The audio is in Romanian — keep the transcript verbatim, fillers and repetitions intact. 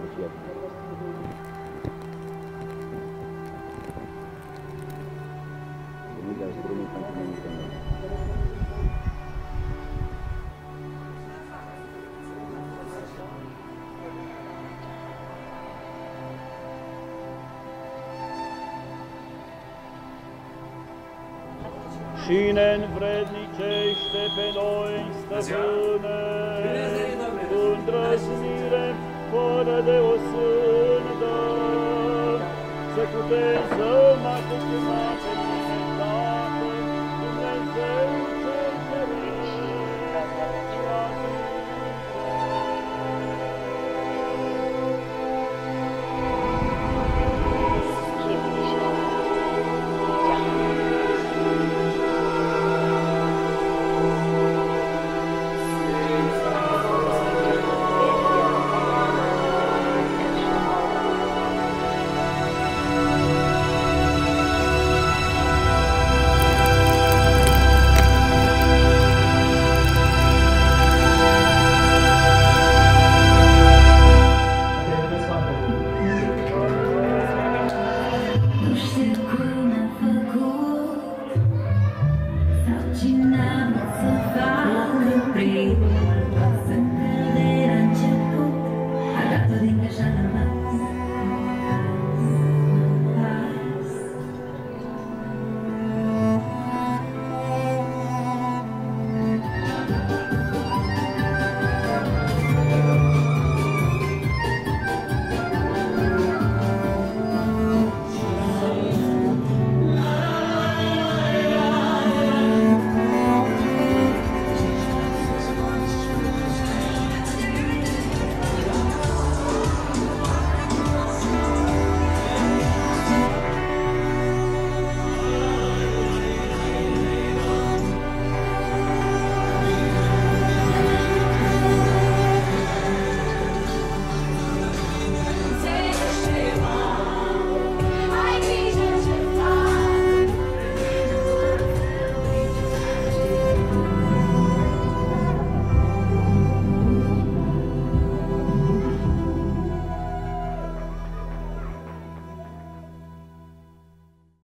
cer. Dumnezeu străinii pentru mine că noi. Și ne-nvrednicește pe noi, Stăpâne, cu îndrăznire, fără de o sândă, să putem să mai câteva pe libertate, Dumnezeu cel ceresc, Cine să facă prin